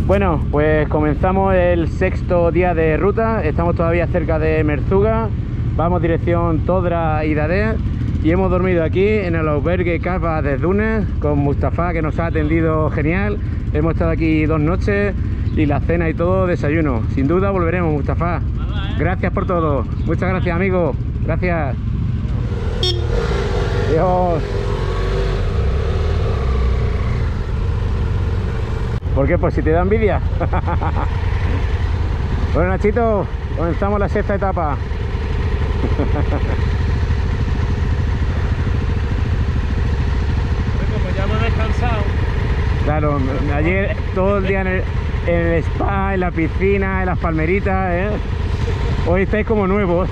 Bueno, pues comenzamos el sexto día de ruta. Estamos todavía cerca de Merzuga. Vamos dirección Todra y Dade. Y hemos dormido aquí en el albergue Cava de Dunes con Mustafa, que nos ha atendido genial. Hemos estado aquí 2 noches y la cena y todo, desayuno. Sin duda volveremos, Mustafa. Gracias por todo. Muchas gracias, amigo. Gracias. Dios. ¿Por qué? Pues si te da envidia. Bueno, Nachito, comenzamos la sexta etapa. Como ya hemos descansado. Claro, ayer todo el día en el spa, en la piscina, en las palmeritas, ¿eh? Hoy estáis como nuevos.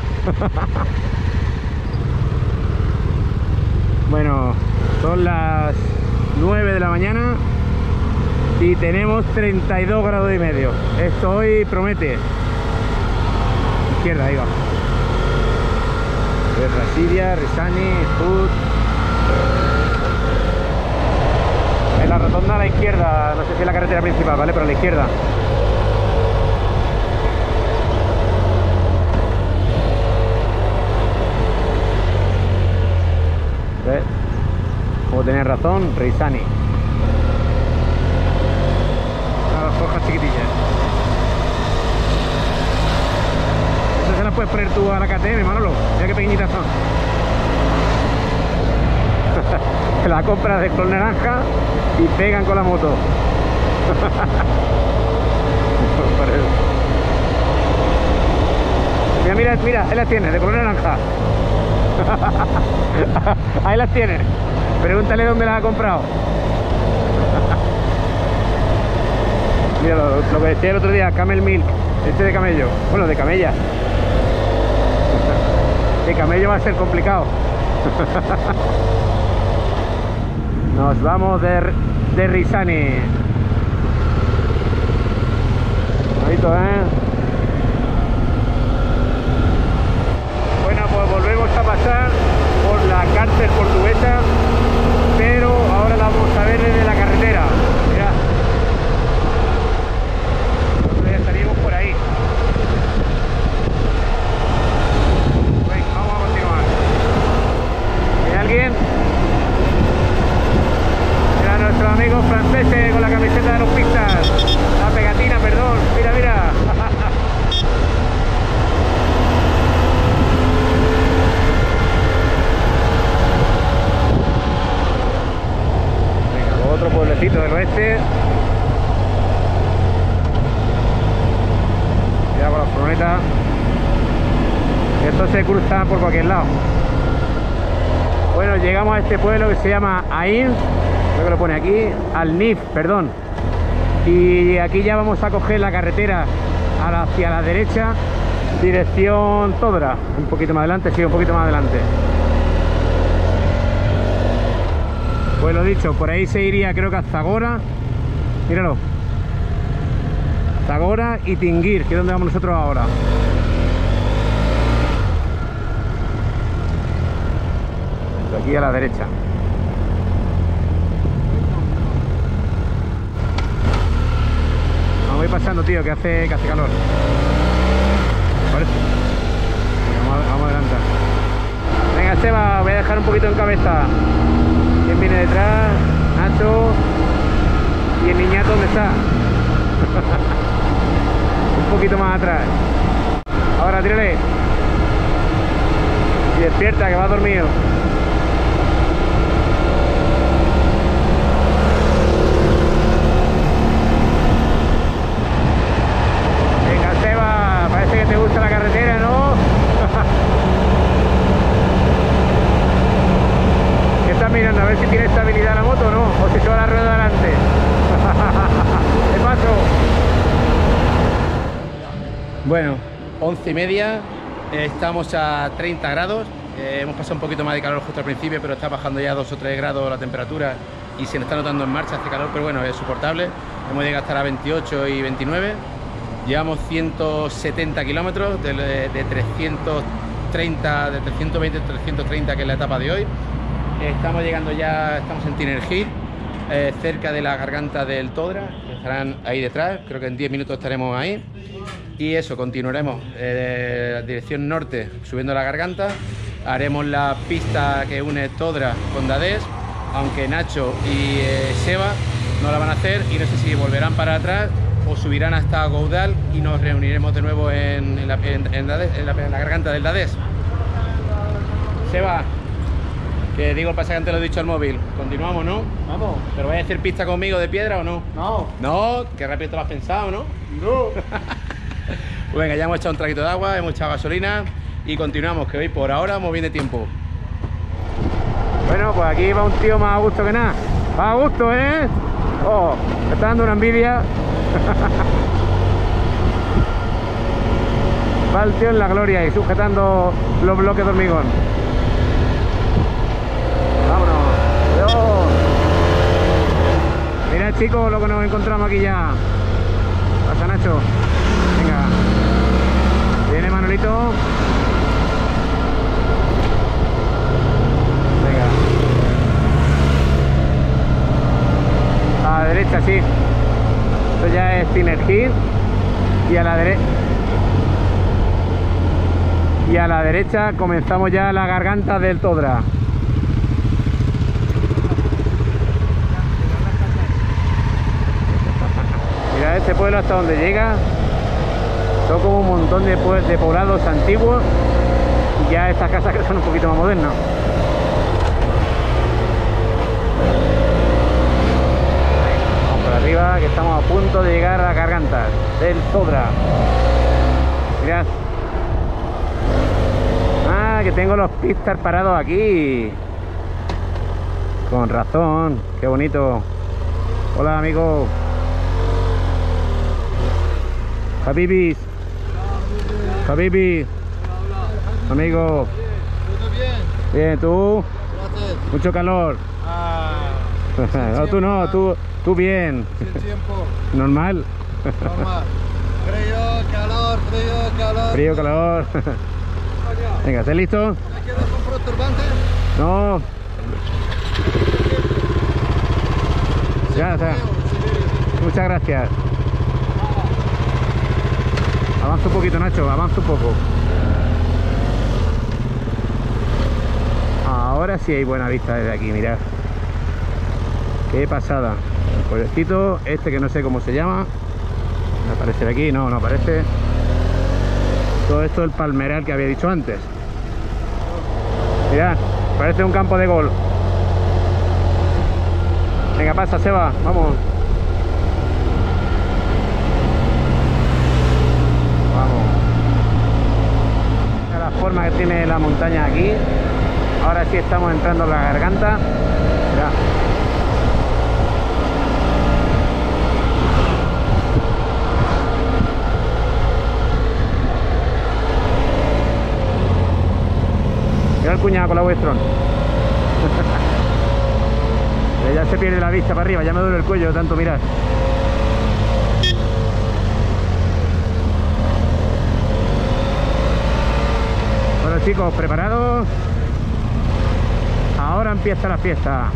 Bueno, son las 9 de la mañana y tenemos 32 grados y medio. Esto hoy promete. Izquierda, ahí va. Rasidia, Risani, Food. En la rotonda a la izquierda, no sé si es la carretera principal, ¿vale? Pero a la izquierda. ¿Ves? Como tenías razón, Risani. Las hojas chiquitillas. Estas se las puedes poner tú a la KTM, Manolo. Mira qué pequeñitas son. La compras de color naranja y pegan con la moto. Mira, mira, mira, ahí las tienes, de color naranja. Ahí las tienes. Pregúntale dónde las ha comprado. Mira lo que decía el otro día, Camel Milk, este de camello. Bueno, de camella. De camello va a ser complicado. Nos vamos de Risani. Bonito, ¿eh? Bueno, pues volvemos a pasar por la cárcel portuguesa, pero ahora la vamos a ver desde la carretera. Mirad. Nosotros ya salimos por ahí. Venga, vamos a continuar. ¿Hay alguien? Mira, nuestros amigos franceses con la camiseta de los pistas. La pegatina, perdón. Mira, mira. Otro pueblecito del oeste. Cuidado con la furgoneta. Esto se cruza por cualquier lado. Bueno, llegamos a este pueblo que se llama Ain. Creo que lo pone aquí. Al-Nif, perdón. Y aquí ya vamos a coger la carretera hacia la derecha, dirección Todra. Un poquito más adelante, sí, un poquito más adelante. Pues lo dicho, por ahí se iría, creo que a Zagora. Míralo. Zagora y Tinguir, que es donde vamos nosotros ahora. De aquí a la derecha. Vamos a ir pasando, tío, que hace calor. ¿Parece? Vamos a adelantar. Venga, Seba, voy a dejar un poquito en cabeza. ¿Quién viene detrás? Nacho. ¿Y el niñato dónde está? Un poquito más atrás. Ahora, tírale. Y despierta, que va dormido. Venga, Seba, parece que te gusta la carretera, ¿no? Estás mirando a ver si tiene estabilidad la moto o no, o si se va la rueda adelante. ¿Qué paso? Bueno, 11:30, estamos a 30 grados. Hemos pasado un poquito más de calor justo al principio, pero está bajando ya 2 o 3 grados la temperatura y se nos está notando en marcha, hace calor, pero bueno, es soportable. Hemos llegado a estar a 28 y 29. Llevamos 170 kilómetros de 330, de 320 a 330, que es la etapa de hoy. Estamos llegando ya, estamos en Tinergí cerca de la garganta del Todra, que estarán ahí detrás, creo que en 10 minutos estaremos ahí. Y eso, continuaremos dirección norte, subiendo la garganta. Haremos la pista que une Todra con Dades, aunque Nacho y Seba no la van a hacer, y no sé si volverán para atrás o subirán hasta Goudal y nos reuniremos de nuevo en la garganta del Dades. Seba, que digo el pasaje, antes lo he dicho al móvil, continuamos, ¿no? Vamos. ¿Pero vais a hacer pista conmigo de piedra o no? No. No, qué rápido te lo has pensado, ¿no? No. Pues venga, ya hemos echado un traguito de agua, hemos echado gasolina y continuamos, que hoy por ahora vamos bien de tiempo. Bueno, pues aquí va un tío más a gusto que nada. Va a gusto, ¿eh? Oh, me está dando una envidia. Va el tío en la gloria y sujetando los bloques de hormigón. Vámonos. Adiós. Mira, chicos, lo que nos encontramos aquí ya. Pasa, Nacho. Venga. Viene Manolito. Venga. A la derecha, sí. Esto ya es Synergy. Y a la derecha. Y a la derecha comenzamos ya la garganta del Todra. Mira este pueblo hasta donde llega. Son como un montón de poblados antiguos. Y ya estas casas que son un poquito más modernas. Vamos por arriba, que estamos a punto de llegar a la garganta del Todra. Mirad. Ah, que tengo los pistas parados aquí. Con razón, qué bonito. Hola, amigo. Habibis. Habibi. Amigo. ¿Todo bien? Bien, ¿tú? Gracias. Mucho calor. No, tú no, tú bien. Sin tiempo. Normal. Normal. Frío, calor, frío, calor. Frío, calor. Venga, ¿estás listo? ¿Me quieres comprar turbante? No. Ya está. Muchas gracias. Avanza un poquito, Nacho, avanza un poco. Ahora sí hay buena vista desde aquí, mirad. Qué pasada. El pueblecito, este que no sé cómo se llama. ¿Aparece aquí? No, no aparece. Todo esto el palmeral que había dicho antes. Mirad, parece un campo de golf. Venga, pasa, Seba, vamos. Vamos. Mira la forma que tiene la montaña aquí. Ahora sí estamos entrando en la garganta. Mirad. Mira el cuñado con la Westron. Ya se pierde la vista para arriba, ya me duele el cuello de tanto mirar. Bueno, chicos, ¿preparados? Ahora empieza la fiesta.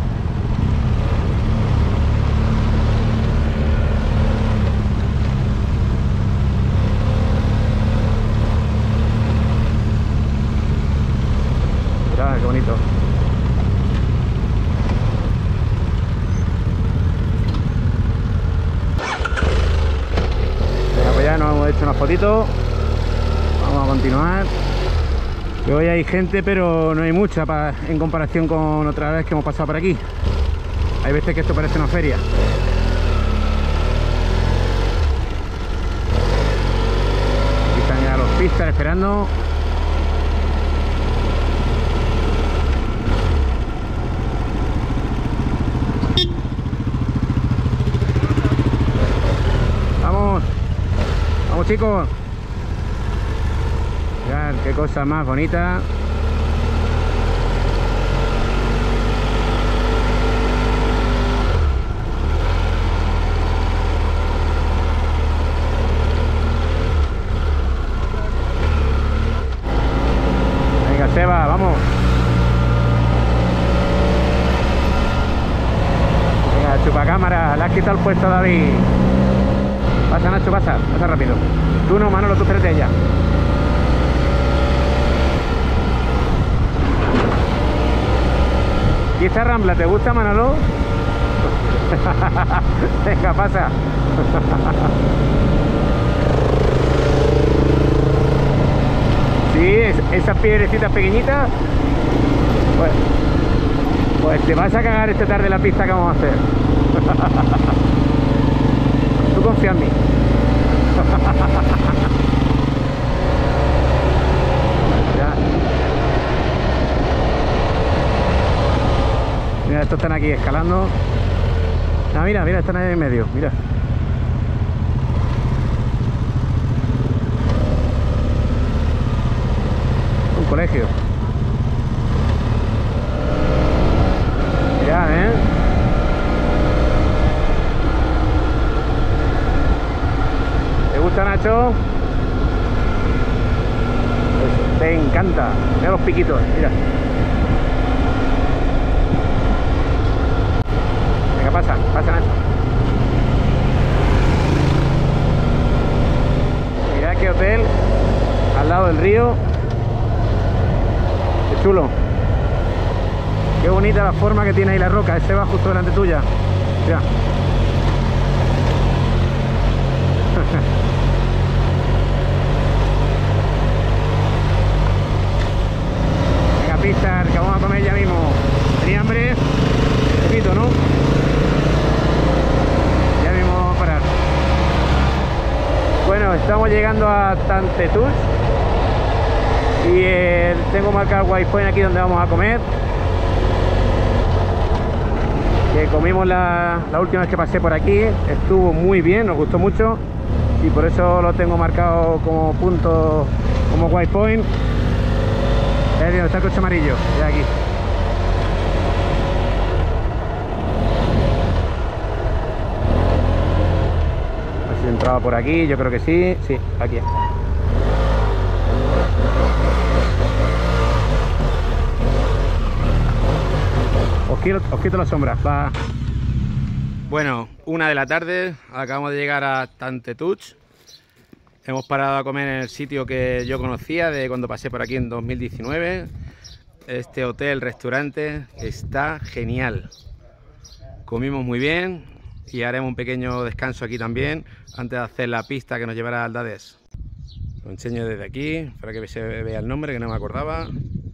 Mirad, qué bonito. Venga, pues ya nos hemos hecho unas fotitos. Vamos a continuar. Que hoy hay gente, pero no hay mucha en comparación con otra vez que hemos pasado por aquí. Hay veces que esto parece una feria. Aquí están ya los pistas esperando. Vamos, vamos, chicos. Mirad qué cosa más bonita. Venga, Seba, vamos. Venga, cámara, le has quitado el puesto a David. Pasa, Nacho, pasa rápido. Tú no, Manolo, tú espérate ya. ¿Y esta Rambla te gusta, Manolo? Venga, pasa. Sí, esas piedrecitas pequeñitas. Pues te vas a cagar esta tarde la pista que vamos a hacer. Tú confía en mí. Ya. Mira, estos están aquí escalando. Ah, mira, están ahí en medio, mira. Un colegio. Mirad, ¿Te gusta, Nacho? Pues te encanta. Mira los piquitos, mira. Venga, pasa, Nacho. Mirad qué hotel al lado del río. Qué chulo. Qué bonita la forma que tiene ahí la roca. Ese va justo delante tuya. Mira. Venga, Pistar, que vamos a comer ya mismo. ¿Tenía hambre? Repito, ¿no? Ya mismo vamos a parar. Bueno, estamos llegando a Tantetuts. Y tengo marcado el waypoint aquí donde vamos a comer. Que comimos la última vez que pasé por aquí. Estuvo muy bien, nos gustó mucho. Y por eso lo tengo marcado como punto, como waypoint. Donde está el coche amarillo, de aquí. A ver si entraba por aquí, yo creo que sí. Sí, aquí. Os quito la sombra. Va. Bueno, 1 de la tarde, acabamos de llegar a Tantetuts. Hemos parado a comer en el sitio que yo conocía de cuando pasé por aquí en 2019. Este hotel, restaurante, está genial. Comimos muy bien y haremos un pequeño descanso aquí también antes de hacer la pista que nos llevará al Dades. Lo enseño desde aquí para que se vea el nombre, que no me acordaba.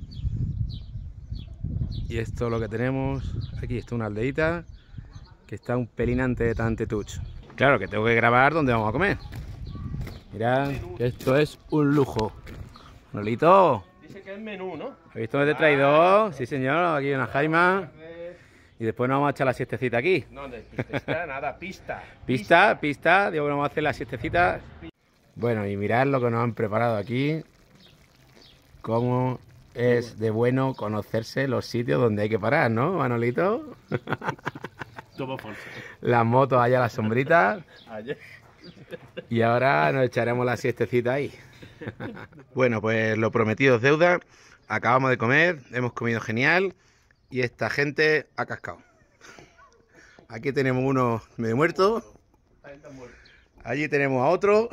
Y esto es lo que tenemos. Aquí está una aldeita que está un pelín antes de Tantetuts. Claro que tengo que grabar donde vamos a comer. Mirad que esto es un lujo. Manolito. Dice que es menú, ¿no? ¿Has visto dónde te he traído? Sí, señor. Aquí una jaima. Y después nos vamos a echar la siestecita aquí. No, de pista, nada, pista. Pista. Digo que nos vamos a hacer la siestecita. Bueno, y mirad lo que nos han preparado aquí. Cómo es de bueno conocerse los sitios donde hay que parar, ¿no, Manolito? Todo falso. Las motos allá a la sombrita. Ayer. Y ahora nos echaremos la siestecita ahí. Bueno, pues lo prometido es deuda. Acabamos de comer, hemos comido genial. Y esta gente ha cascado. Aquí tenemos uno medio muerto. Allí tenemos a otro.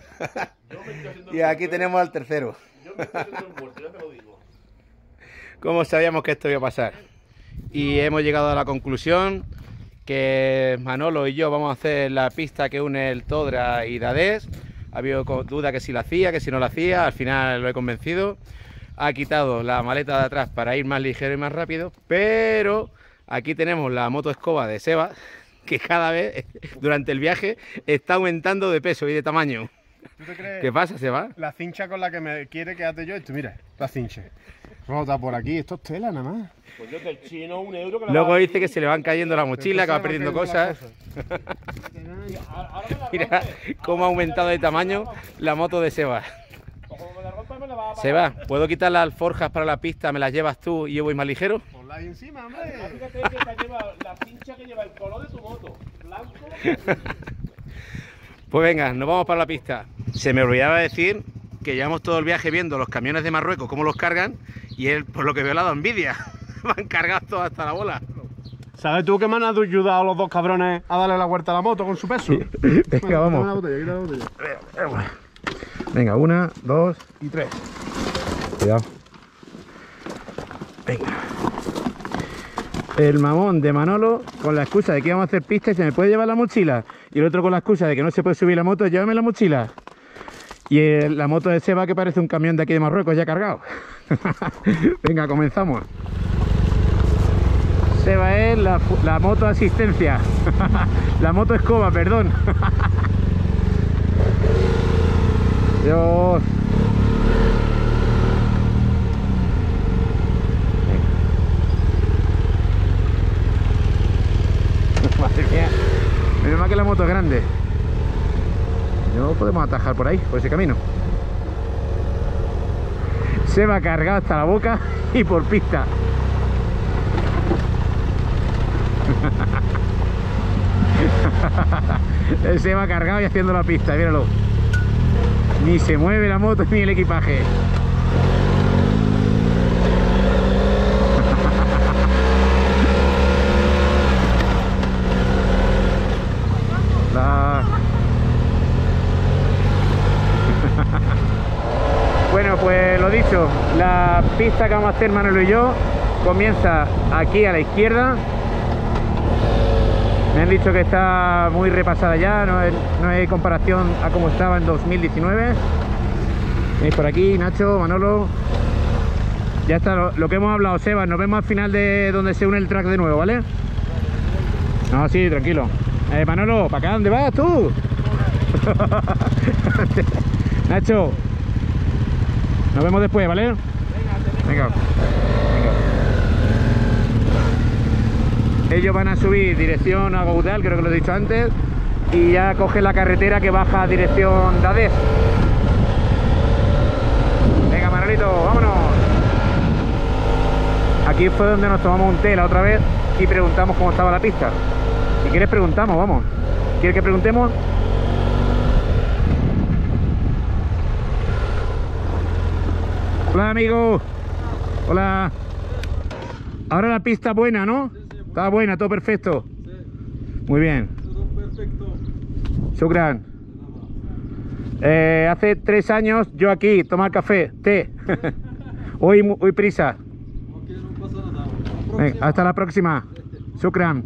Y aquí tenemos al tercero. Yo me estoy haciendo el muerto, ya te lo digo. ¿Cómo sabíamos que esto iba a pasar? Y hemos llegado a la conclusión que Manolo y yo vamos a hacer la pista que une el Todra y Dades. Ha habido duda que si la hacía, que si no la hacía. Al final lo he convencido. Ha quitado la maleta de atrás para ir más ligero y más rápido. Pero aquí tenemos la moto escoba de Seba, que cada vez durante el viaje está aumentando de peso y de tamaño. ¿Tú te crees? ¿Qué pasa, Seba? La cincha con la que me quiere que ate yo esto, mira, la cincha. Rota por aquí, esto es tela nada más. Pues yo que el chino, €1 que la Luego va a- dice que se le van cayendo la mochila, que va perdiendo cosas. Ahora me la Mira rompe. cómo ha aumentado de tamaño la moto de Seba. Como me la rompa, me la va a pagar. Seba, ¿puedo quitar las alforjas para la pista? ¿Me las llevas tú y yo voy más ligero? Ponla ahí encima, hombre. Fíjate que te lleva la cincha que lleva el color de tu moto. Blanco. Pues venga, nos vamos para la pista. Se me olvidaba decir que llevamos todo el viaje viendo los camiones de Marruecos, cómo los cargan, y él, por lo que veo, le ha dado envidia. Van cargados todos hasta la bola. ¿Sabes tú que me han ayudado los dos cabrones a darle la vuelta a la moto con su peso? Venga, vamos. Quita la botella, quita la botella. Venga, 1, 2 y 3. Cuidado. Venga. El mamón de Manolo con la excusa de que íbamos a hacer pista y se me puede llevar la mochila. Y el otro con la excusa de que no se puede subir la moto, llévame la mochila. Y la moto de Seba que parece un camión de aquí de Marruecos ya cargado. Venga, comenzamos. Seba es la moto asistencia. La moto escoba, perdón. Dios. Madre mía. Menos mal que la moto es grande. No podemos atajar por ahí, por ese camino. Se va cargado hasta la boca y por pista. Se va cargado y haciendo la pista, míralo. Ni se mueve la moto ni el equipaje. Bueno, pues lo dicho, la pista que vamos a hacer Manolo y yo comienza aquí a la izquierda. Me han dicho que está muy repasada ya, no hay comparación a cómo estaba en 2019. Veis por aquí, Nacho, Manolo. Ya está lo que hemos hablado, Sebas. Nos vemos al final de donde se une el track de nuevo, ¿vale? No, sí, tranquilo. Manolo, ¿para acá dónde vas tú? Nacho, nos vemos después, ¿vale? Venga. Ellos van a subir dirección a Gaudal, creo que lo he dicho antes, y ya coge la carretera que baja a dirección Dades. Venga, Manolito, vámonos. Aquí fue donde nos tomamos un té la otra vez y preguntamos cómo estaba la pista. Si quieres preguntamos, vamos. ¿Quieres que preguntemos? Hola, amigo. Hola. Ahora la pista buena, ¿no? Está buena, todo perfecto. Muy bien. Todo perfecto. Shukran. Hace 3 años yo aquí, tomar café, té. Hoy prisa. Ok, no pasa nada. Venga, hasta la próxima. Shukran.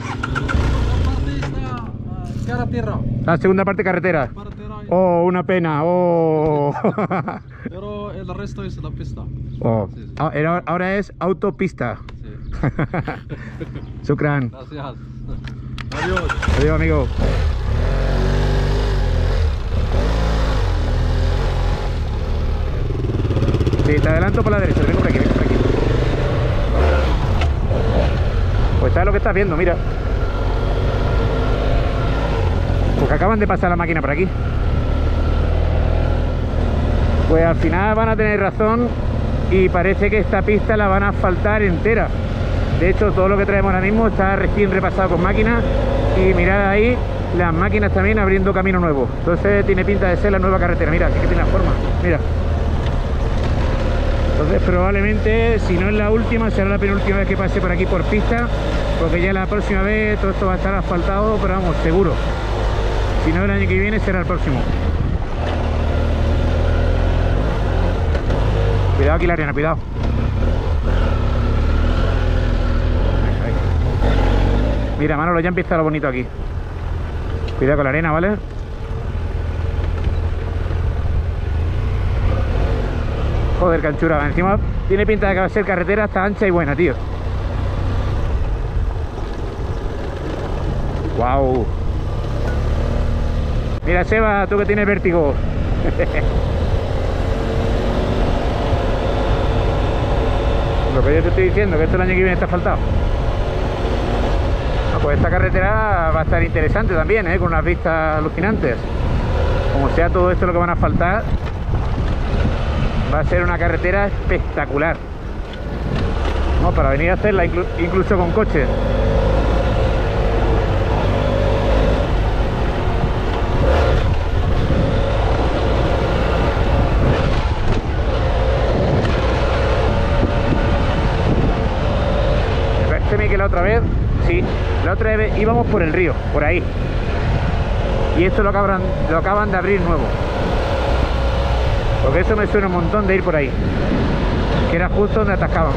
Carretera. La segunda parte carretera. Oh, una pena. Oh. Pero el resto es la pista. Oh. Sí, sí. Ahora es autopista. Sí. Shukran. Gracias. Adiós. Adiós, amigo. Sí, te adelanto por la derecha, vengo por aquí, vengo por aquí. Pues está lo que estás viendo, mira. Porque acaban de pasar la máquina por aquí. Pues al final van a tener razón y parece que esta pista la van a asfaltar entera. De hecho, todo lo que traemos ahora mismo está recién repasado con máquinas y mirad ahí las máquinas también abriendo camino nuevo. Entonces tiene pinta de ser la nueva carretera. Mira, sí que tiene la forma. Mira. Entonces probablemente, si no es la última, será la penúltima vez que pase por aquí por pista, porque ya la próxima vez todo esto va a estar asfaltado, pero vamos, seguro. Si no el año que viene será el próximo. Cuidado aquí la arena, cuidado. Mira, Manolo, ya empieza lo bonito aquí. Cuidado con la arena, ¿vale? Joder, canchura. Encima tiene pinta de que va a ser carretera hasta ancha y buena, tío. Wow. Mira, Seba, tú que tienes vértigo. Lo que yo te estoy diciendo, que esto el año que viene está asfaltado. No, pues esta carretera va a estar interesante también, con unas vistas alucinantes. Como sea todo esto lo que van a asfaltar, va a ser una carretera espectacular. No, para venir a hacerla incluso con coche. Me parece a mí que la otra vez La otra vez íbamos por el río, por ahí. Y esto lo acaban de abrir nuevo. Porque eso me suena un montón de ir por ahí. Que era justo donde atascábamos.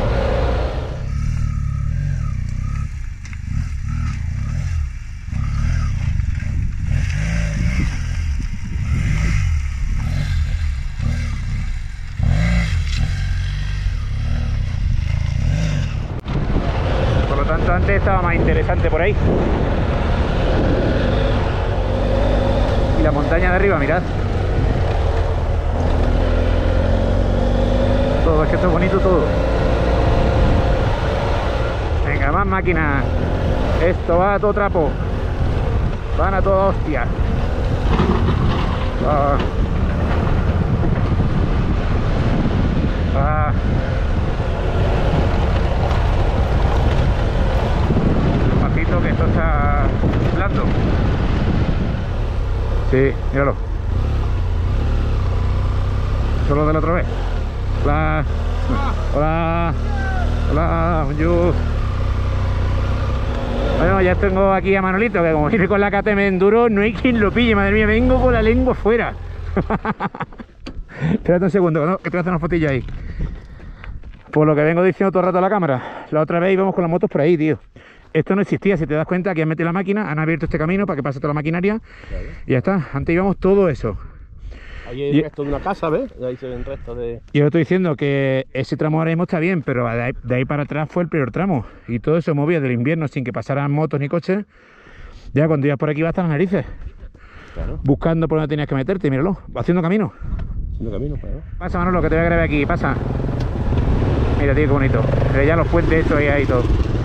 Por lo tanto, antes estaba más interesante por ahí. Y la montaña de arriba, mirad. Todo, es que esto es bonito todo. Venga, más máquinas. Esto va a todo trapo. Van a toda hostia. Ah. Ah. Despacito, que esto está blando. Sí, míralo. Solo de la otra vez. Hola. Hola. Hola, bonjour. Bueno, ya tengo aquí a Manolito, que como viene con la KTM Enduro, no hay quien lo pille, madre mía, vengo con la lengua fuera. Espérate un segundo, ¿no? Que te voy a hacer una fotilla ahí. Por lo que vengo diciendo todo el rato a la cámara, la otra vez íbamos con las motos por ahí, tío. Esto no existía, si te das cuenta, que han metido la máquina, han abierto este camino para que pase toda la maquinaria, claro. Y ya está, antes íbamos todo eso. Ahí hay el resto de una casa, ¿ves? Ahí se ven restos de... Y yo estoy diciendo que ese tramo ahora mismo está bien, pero de ahí para atrás fue el peor tramo. Y todo eso movía del invierno sin que pasaran motos ni coches. Ya cuando ibas por aquí vas hasta las narices. Claro. Buscando por donde tenías que meterte, míralo, haciendo camino. Haciendo camino, claro. Pasa, Manolo, que te voy a grabar aquí, pasa. Mira, tío, qué bonito. Pero ya los puentes estos ahí y todo.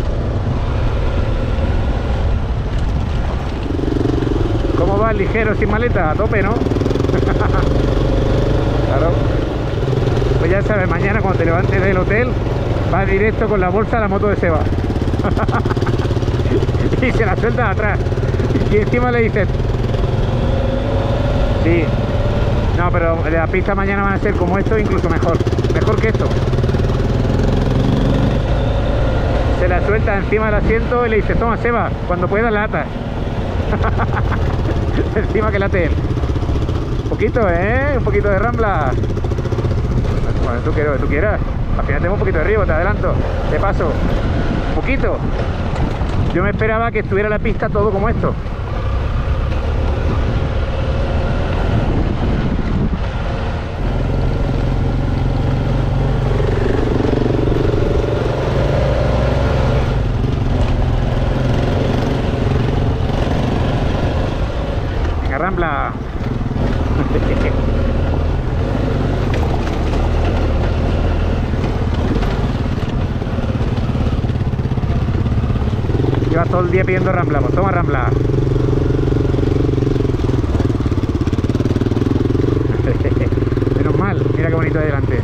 ¿Cómo vas, ligero, sin maleta? A tope, ¿no? Claro. Pues ya sabes, mañana cuando te levantes del hotel, vas directo con la bolsa a la moto de Seba. Y se la sueltas atrás. Y encima le dices... Sí. No, pero las pistas mañana van a ser como esto, incluso mejor. Mejor que esto. Se la suelta encima del asiento y le dices, toma, Seba, cuando puedas la atas. Encima que late él. Un poquito, un poquito de rambla. Bueno, tú quieras. Al final tengo un poquito de río, te adelanto. De paso. Un poquito. Yo me esperaba que estuviera la pista todo como esto. Venga, rambla. Llevas todo el día pidiendo rambla, pues toma rambla. Menos mal, mira qué bonito adelante.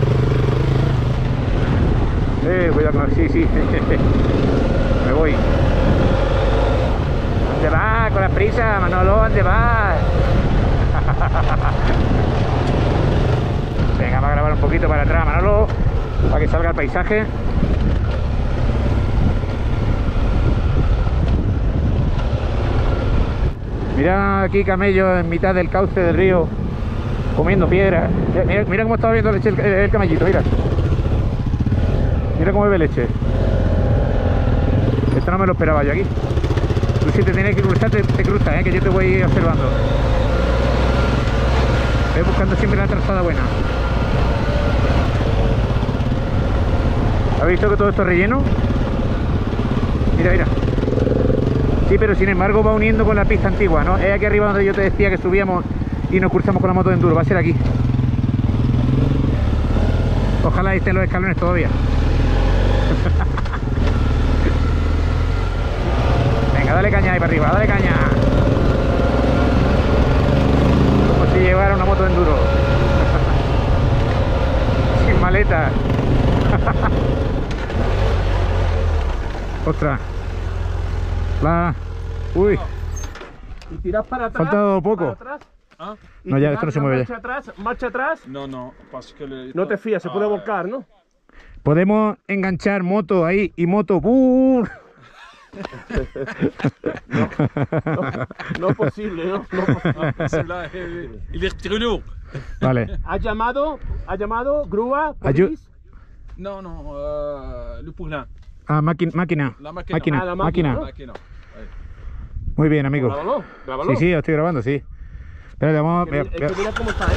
Cuidado con... Sí. Me voy. ¿Dónde vas? Con la prisa, Manolo, ¿dónde vas? Venga, vamos a grabar un poquito para atrás, Manolo, para que salga el paisaje. Mira aquí camellos en mitad del cauce del río, comiendo piedras. Mira cómo está bebiendo leche el camellito, mira. Mira cómo bebe leche. Esto no me lo esperaba yo aquí. Tú si te tienes que cruzar, te cruzas, que yo te voy observando. Voy buscando siempre la trazada buena. ¿Has visto que todo esto es relleno? Mira. Sí, pero sin embargo va uniendo con la pista antigua, ¿no? Es aquí arriba donde yo te decía que subíamos y nos cruzamos con la moto de enduro. Va a ser aquí. Ojalá estén los escalones todavía. Venga, dale caña ahí para arriba, dale caña. Como si llevara una moto de enduro. Sin maleta. Ostras. Uy. Y tiras para atrás. Falta poco. Para atrás. ¿Ah? No, ya esto no se mueve ya. Marcha atrás. No, parce que No te fías, se puede volcar, ¿no? Podemos enganchar moto ahí y moto. No posible, ¿no? No posible. Celui-là, il est très lourd. Vale. ¿Ha llamado grúa? Ayu- ¿Police? Non, non, le poulain. Ah, máquina. La máquina. Ah, la Máquina. máquina, ¿no? Máquina. Ouais. Muy bien, amigo. Grábalo, grábalo. Sí, sí, lo estoy grabando, sí. Espérate, vamos. Es que mira cómo está.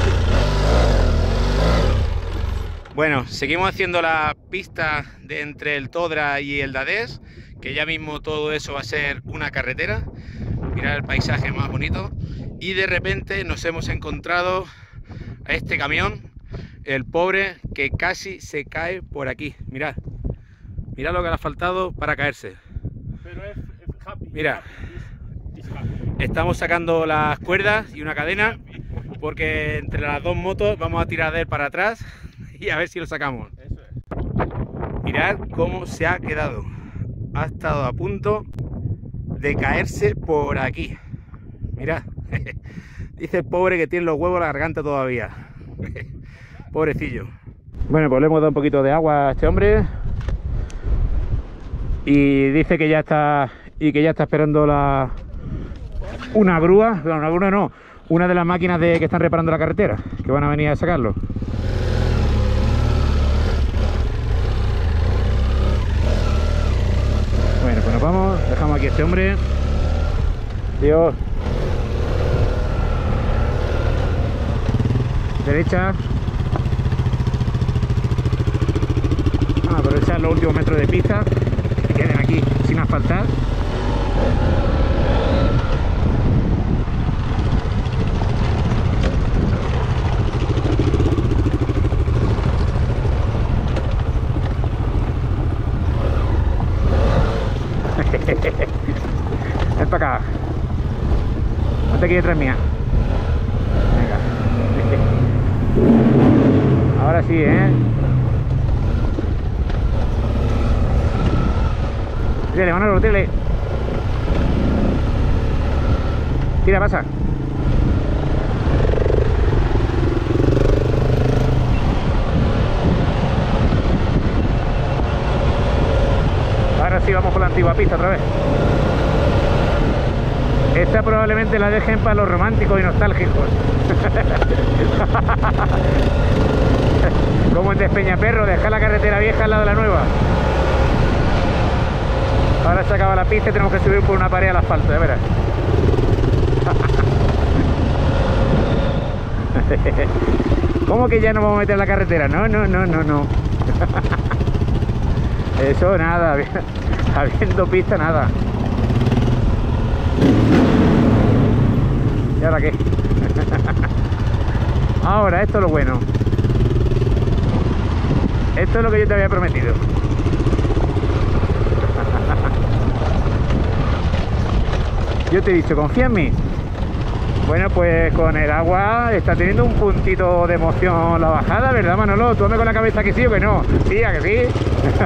Bueno, seguimos haciendo la pista de entre el Todra y el Dadés, que ya mismo todo eso va a ser una carretera. Mirad el paisaje más bonito. Y de repente nos hemos encontrado a este camión, el pobre, que casi se cae por aquí. Mirad, mirad lo que le ha faltado para caerse. Pero es happy. Mira. It's happy. Estamos sacando las cuerdas y una cadena, porque entre las dos motos vamos a tirar de él para atrás y a ver si lo sacamos. Eso es. Mirad cómo se ha quedado. Ha estado a punto de caerse por aquí. Mirad. Dice el pobre que tiene los huevos en la garganta todavía. Pobrecillo. Bueno, pues le hemos dado un poquito de agua a este hombre. Y dice que ya está. Y que ya está esperando una grúa. No, una grúa no. Una de las máquinas que están reparando la carretera, que van a venir a sacarlo. Bueno, pues nos vamos, dejamos aquí a este hombre. Dios. Derecha. Vamos a aprovechar los últimos metros de pista que queden aquí sin asfaltar. Ven para acá. Ponte aquí detrás mía. Venga. Ahora sí, ¿eh? Tírale, Manolo, tírale. Tira, pasa. Ahora sí vamos por la antigua pista otra vez. Esta probablemente la dejen para los románticos y nostálgicos. Como en Despeñaperro, dejar la carretera vieja al lado de la nueva. Ahora se acaba la pista y tenemos que subir por una pared al asfalto, ya verás. ¿Cómo que ya no vamos a meter en la carretera? No, no, no, no, no. Eso nada, habiendo pista nada. ¿Y ahora qué? Ahora, esto es lo bueno. Esto es lo que yo te había prometido. Yo te he dicho, confía en mí. Bueno, pues con el agua está teniendo un puntito de emoción la bajada, ¿verdad, Manolo? Tú hazme con la cabeza que sí o que no. Sí, a que sí.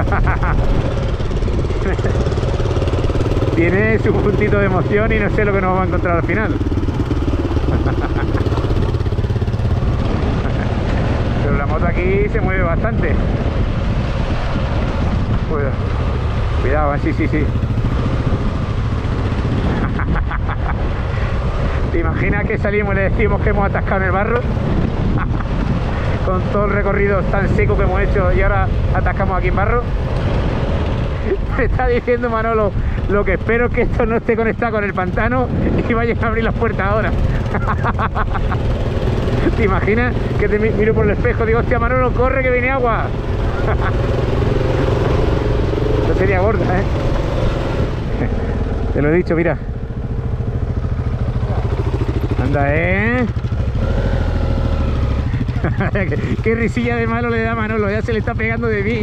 Tiene su puntito de emoción y no sé lo que nos vamos a encontrar al final. Pero la moto aquí se mueve bastante. Cuidado, sí, sí, sí. ¿Te imaginas que salimos y le decimos que hemos atascado en el barro? Con todo el recorrido tan seco que hemos hecho y ahora atascamos aquí en barro. Me está diciendo Manolo, lo que espero es que esto no esté conectado con el pantano y vayan a abrir las puertas ahora. ¿Te imaginas que te miro por el espejo y digo, hostia, Manolo, corre que viene agua? Esto sería gorda, ¿eh? Te lo he dicho, mira. Anda, ¿eh? Qué risilla de malo le da Manolo, ya se le está pegando de mí.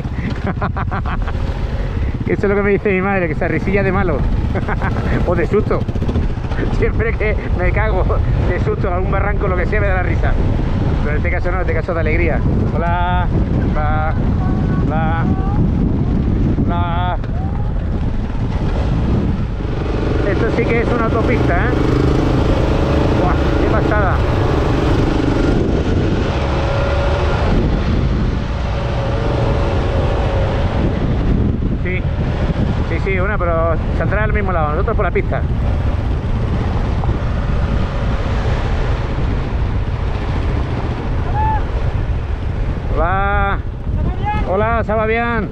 Eso es lo que me dice mi madre, que esa risilla de malo. O de susto. Siempre que me cago de susto, algún barranco, lo que sea, me da la risa. Pero en este caso no, en este caso de alegría. Hola. Hola. Hola. Hola. Esto sí que es una autopista, ¿eh? ¡Buah! ¡Qué pasada! Sí, sí, sí, una, pero saldrá al mismo lado, nosotros por la pista. Hola. Hola, ¿se va bien?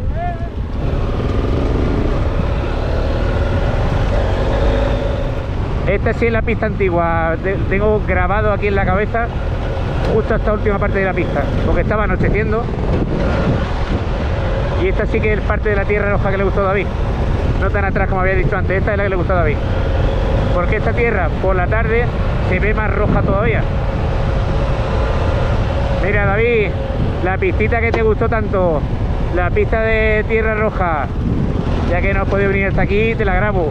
Esta sí es la pista antigua, tengo grabado aquí en la cabeza justo esta última parte de la pista, porque estaba anocheciendo. Y esta sí que es parte de la tierra roja que le gustó a David, no tan atrás como había dicho antes, esta es la que le gustó a David. Porque esta tierra por la tarde se ve más roja todavía. Mira David, la pistita que te gustó tanto, la pista de tierra roja, ya que no has podido venir hasta aquí, te la grabo.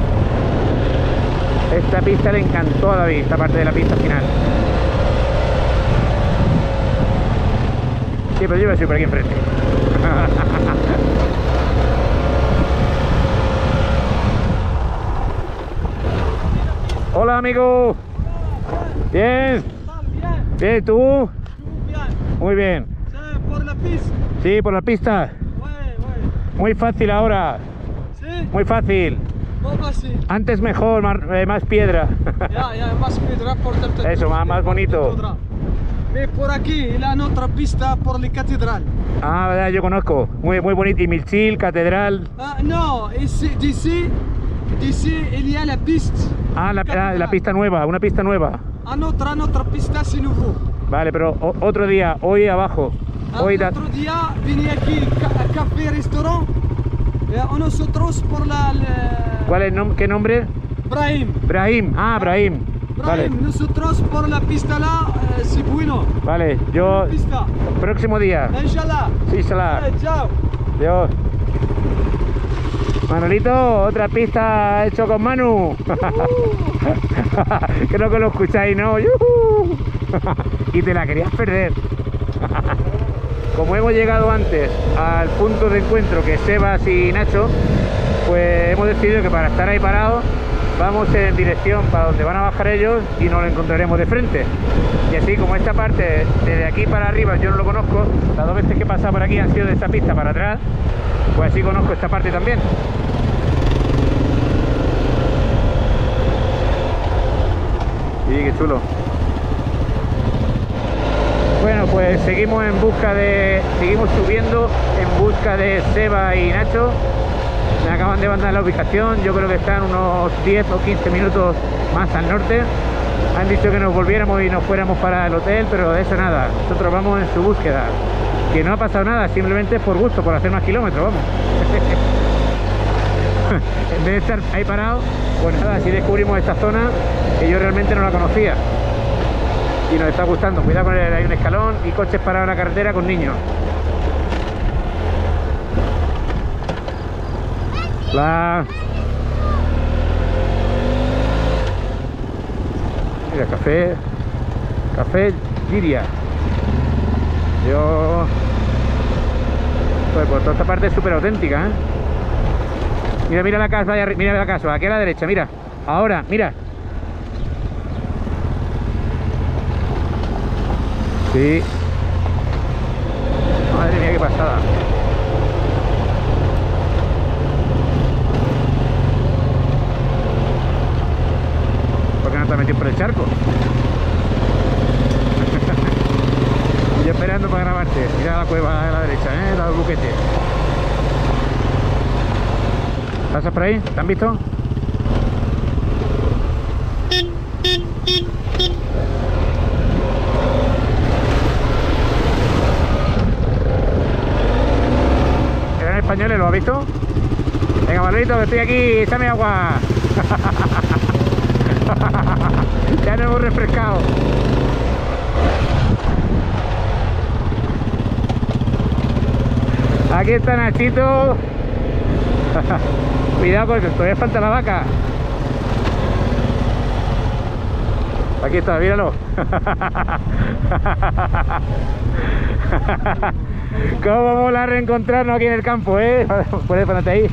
Esta pista le encantó a David, esta parte de la pista final. Sí, pero yo voy a subir por aquí enfrente. Hola amigo. Bien. Bien, ¿tú? Muy bien. ¿Por la pista? Sí, por la pista. Muy fácil ahora. ¿Sí? Muy fácil. ¿Cómo así? Antes mejor, más piedra. Ya, más piedra por el Eso, más bonito. Por aquí, la otra pista por la catedral. Ah, verdad, yo conozco. Muy bonito. Y Milchil, catedral. No, d'ici, il y a la pista. Ah, la pista nueva, una pista nueva. Otra pista, c'est nouveau. Vale, pero otro día, hoy abajo. Hoy Otro día vine aquí a café, restaurant. Nosotros por la... ¿Cuál es qué nombre? Brahim. Brahim. Ah, Brahim. Vale. Brahim, nosotros por la pista là, c'est bueno. Vale, yo... Pista. Próximo día. Inshallah. Sí, inshallah. Chao. Adiós. Manolito, otra pista hecho con Manu. Creo que lo escucháis, ¿no? Y te la querías perder. Como hemos llegado antes al punto de encuentro, que es Sebas y Nacho, pues hemos decidido que para estar ahí parados vamos en dirección para donde van a bajar ellos y nos lo encontraremos de frente. Y así, como esta parte desde aquí para arriba yo no lo conozco, las dos veces que he pasado por aquí han sido de esta pista para atrás, pues así conozco esta parte también. Sí, qué chulo. Bueno, pues seguimos subiendo en busca de Seba y Nacho. Me acaban de mandar la ubicación, yo creo que están unos 10 o 15 minutos más al norte. Han dicho que nos volviéramos y nos fuéramos para el hotel, pero de eso nada, nosotros vamos en su búsqueda. Que no ha pasado nada, simplemente por gusto, por hacer más kilómetros, vamos. En vez de estar ahí parado, pues nada, así descubrimos esta zona que yo realmente no la conocía. Y nos está gustando. Cuidado con hay un escalón y coches parados en la carretera con niños. Mira, café Giria. Pues toda esta parte es súper auténtica, ¿eh? Mira la casa, mira la casa, aquí a la derecha, mira. Ahora, mira. Sí. Madre mía, qué pasada. ¿Por qué no te has metido por el charco? Yo esperando para grabarte. Mira la cueva a la derecha, el buquete. ¿Pasas por ahí? ¿Te han visto? ¿Eran españoles? ¿Lo has visto? Venga, Manolito, que estoy aquí, échame agua. Ya nos hemos refrescado. Aquí está Nachito. Cuidado porque todavía falta la vaca. Aquí está, míralo. Cómo mola reencontrarnos aquí en el campo, ¿eh? Puedes ponerte ahí.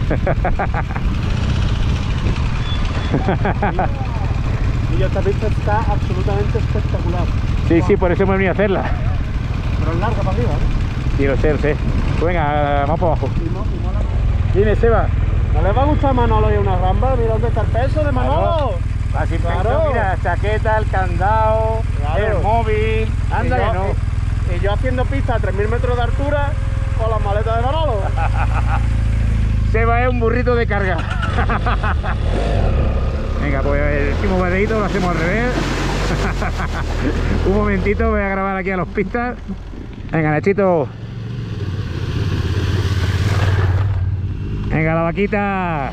Y esta pista está absolutamente espectacular. Sí, sí, por eso hemos venido a hacerla. Pero es larga para arriba, ¿no? Sí, lo sé, lo sé. Pues venga, vamos para abajo. Dime, Seba. ¿No les va a gustar a Manolo y una ramba? Mira dónde está el peso de Manolo. Así Claro. mira, chaqueta, el candado, Claro. el móvil, anda que no. Y yo haciendo pista a 3000 metros de altura con las maletas de Manolo. Seba es un burrito de carga. Venga, pues el último badeíto lo hacemos al revés. Un momentito, voy a grabar aquí a los pistas. Venga, Nachito. Venga, la vaquita.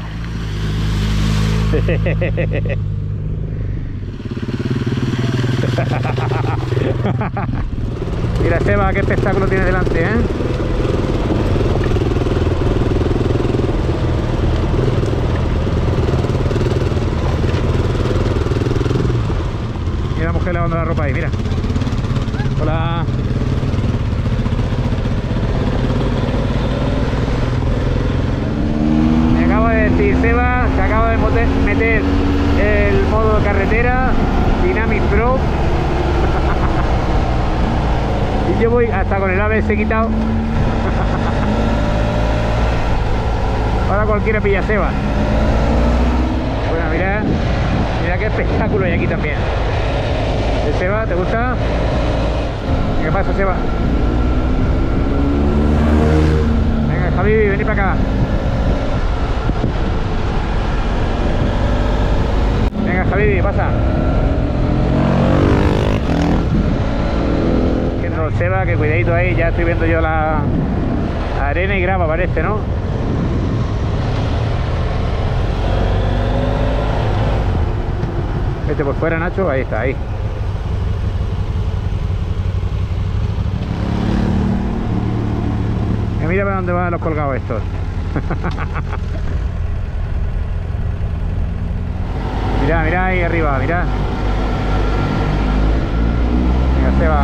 Mira, Seba, qué espectáculo tiene delante, ¿eh? Mira la mujer lavando la ropa ahí, mira. Hola. Me acabo de decir, Seba, que acabo de meter el modo de carretera Dynamic Pro. Y yo voy hasta con el ABS quitado. Ahora cualquiera pilla Seba. Bueno, mira, mira qué espectáculo hay aquí también. Seba, ¿te gusta? ¿Qué pasa, Seba? Venga, Javi, vení para acá. Venga, Javi, pasa. Viendo Seba, que cuidadito ahí, ya estoy viendo yo la arena y grava, parece, ¿no? Vete por fuera, Nacho, ahí está, ahí. Mira para dónde van los colgados estos. Mira, mira ahí arriba, mira. Venga, Seba.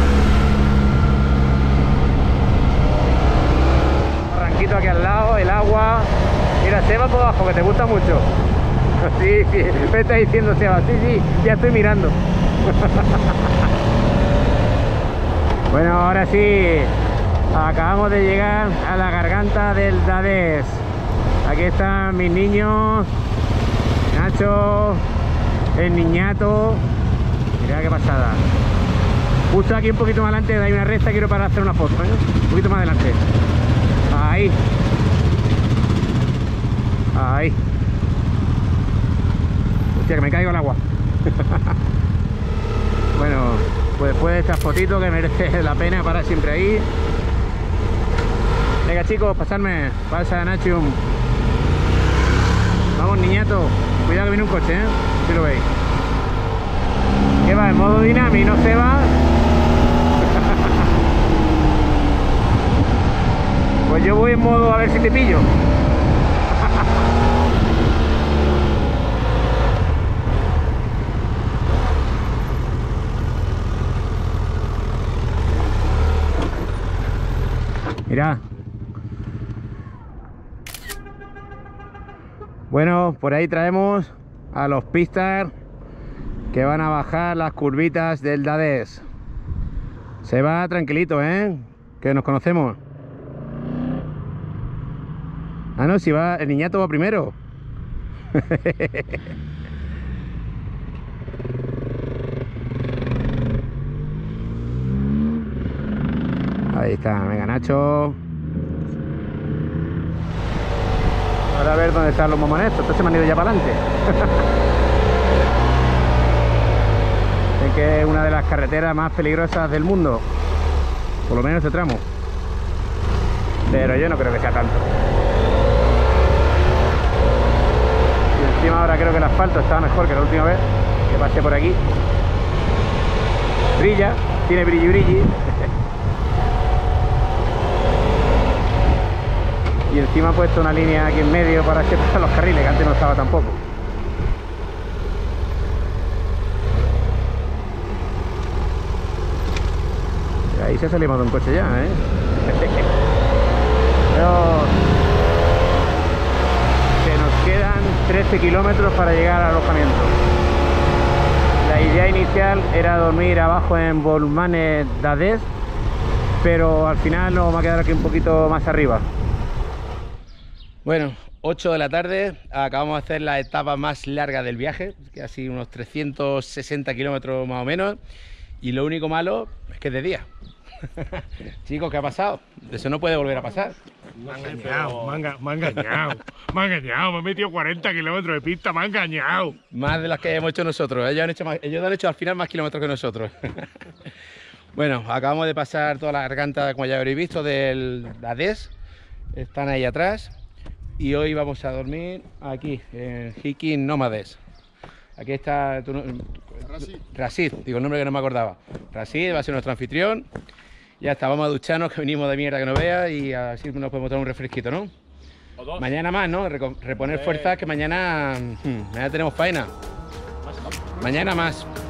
Barranquito aquí al lado, el agua. Mira, Seba por abajo, que te gusta mucho. Sí, sí, me está diciendo Seba. Sí, sí, ya estoy mirando. Bueno, ahora sí. Acabamos de llegar a la garganta del Dadés. Aquí están mis niños, Nacho, el niñato. Mirad qué pasada. Justo aquí un poquito más adelante hay una recta, quiero parar a hacer una foto, ¿eh? Un poquito más adelante. Ahí. Ahí. Hostia, que me caigo al agua. Bueno, pues después de estas fotitos que merece la pena parar siempre ahí. Venga, chicos, pasadme. Pasa, Nacho. Vamos, niñato. Cuidado que viene un coche, ¿eh? Si lo veis. ¿Qué va? En modo Dynamic, ¿no, Seba? Pues yo voy en modo a ver si te pillo. Mirad. Bueno, por ahí traemos a los pistas que van a bajar las curvitas del Dadés. Se va tranquilito, ¿eh? Que nos conocemos. Ah, no, si va, el niñato va primero. Ahí está, venga, Nacho. Ahora a ver dónde están los momonestos. Estos se me han ido ya para adelante. Es que es una de las carreteras más peligrosas del mundo. Por lo menos este tramo. Pero yo no creo que sea tanto. Y encima ahora creo que el asfalto estaba mejor que la última vez que pasé por aquí. Brilla, tiene brilli brilli. Y encima he puesto una línea aquí en medio para separar los carriles, que antes no estaba tampoco. Y ahí se salimos de un coche ya, ¿eh? Pero que nos quedan 13 kilómetros para llegar al alojamiento. La idea inicial era dormir abajo en Volmanes Dadés, pero al final nos vamos a quedar aquí un poquito más arriba. Bueno, 8 de la tarde, acabamos de hacer la etapa más larga del viaje, casi unos 360 kilómetros más o menos, y lo único malo es que es de día. Chicos, ¿qué ha pasado? Eso no puede volver a pasar. Me han engañado, me han metido 40 kilómetros de pista, me han engañado. Más de las que hemos hecho nosotros, ellos han hecho al final más kilómetros que nosotros. Bueno, acabamos de pasar toda la garganta, como ya habréis visto, del Ades, están ahí atrás. Y hoy vamos a dormir aquí, en Hiking Nómades. Aquí está Rashid, digo el nombre que no me acordaba. Rashid va a ser nuestro anfitrión. Ya está, vamos a ducharnos, que venimos de mierda que no veas, y así nos podemos tomar un refresquito, ¿no? O dos. Mañana más, ¿no? Reponer fuerzas, que mañana tenemos faena. Mañana más.